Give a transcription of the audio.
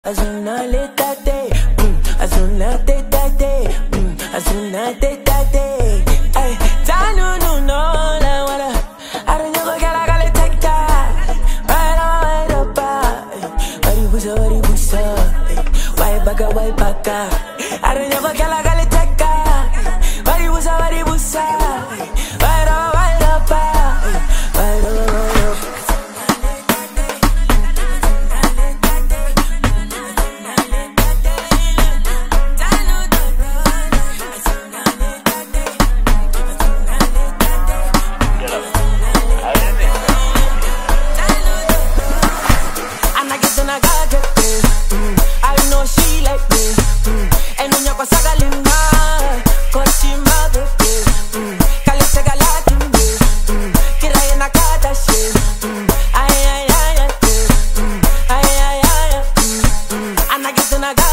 Azunalitate, azunalitate, azunalitate. Ay, tanu no no la wala. Aranya ko kala kala takta. Wait up, wari busa. Wai baga. Aranya ko kala kala takta. Wari busa. Wait up. I know she like me, and when you're sagalina, cause she mother me, kalite galati me, kira na kata she, ay, ana get na